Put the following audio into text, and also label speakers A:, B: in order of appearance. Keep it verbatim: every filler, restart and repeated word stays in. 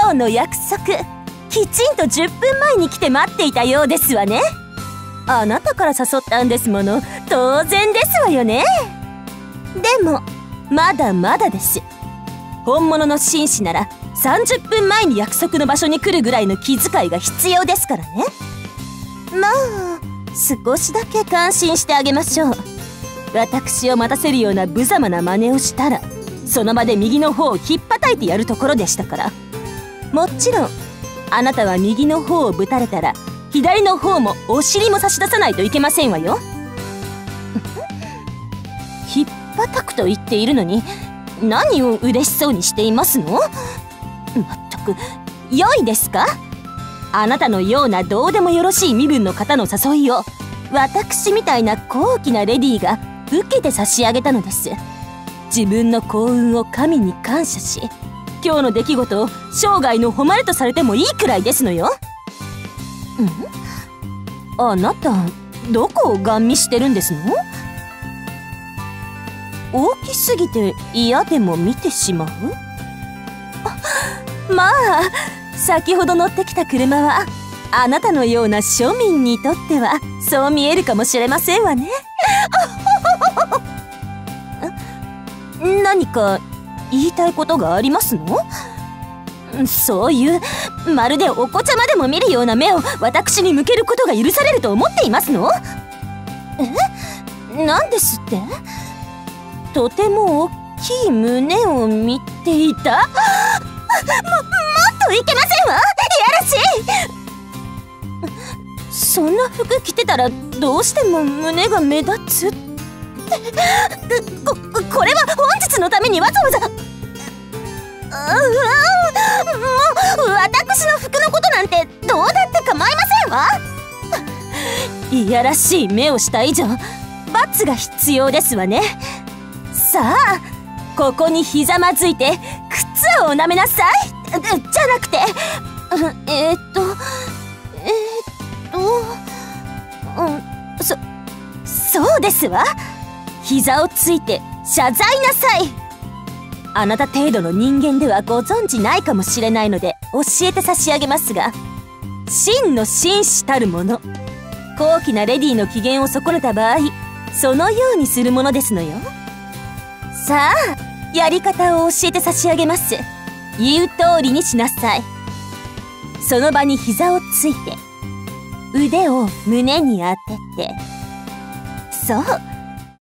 A: 今日の約束、きちんとじゅっぷんまえに来て待っていたようですわね。あなたから誘ったんですもの、当然ですわよね。でもまだまだです。本物の紳士ならさんじゅっぷんまえに約束の場所に来るぐらいの気遣いが必要ですからね。まあ少しだけ感心してあげましょう。私を待たせるような無様な真似をしたら、その場で右の方をひっぱたいてやるところでしたから。もちろんあなたは右の方をぶたれたら、左の方もお尻も差し出さないといけませんわよ。ひっぱたくと言っているのに、何を嬉しそうにしていますの？まったく、良いですか？あなたのようなどうでもよろしい身分の方の誘いを、私みたいな高貴なレディーが受けて差し上げたのです。自分の幸運を神に感謝し、今日の出来事を生涯の誉れとされてもいいくらいですのよ。ん？あなた、どこをガン見してるんですの？大きすぎて嫌でも見てしまう？まあ、先ほど乗ってきた車はあなたのような庶民にとってはそう見えるかもしれませんわね。何か言いたいことがありますの？そういうまるでお子ちゃまでも見るような目を私に向けることが許されると思っていますの？え？何ですって？とても大きい胸を見ていた？も、もっといけませんわ！いやらしい！そんな服着てたらどうしても胸が目立つって。こ、これは本日のためにわざわざ。うう、もう私の服のことなんてどうだって構いませんわ。いやらしい目をした以上、罰が必要ですわね。さあ、ここにひざまずいて靴をおなめなさい。じゃなくて、えー、っとえー、っと、うん、そそうですわ。膝をついて謝罪なさい。あなた程度の人間ではご存じないかもしれないので教えて差し上げますが、真の紳士たるもの、高貴なレディーの機嫌を損ねた場合、そのようにするものですのよ。さあ、やり方を教えて差し上げます。言う通りにしなさい。その場に膝をついて、腕を胸に当てて、そう、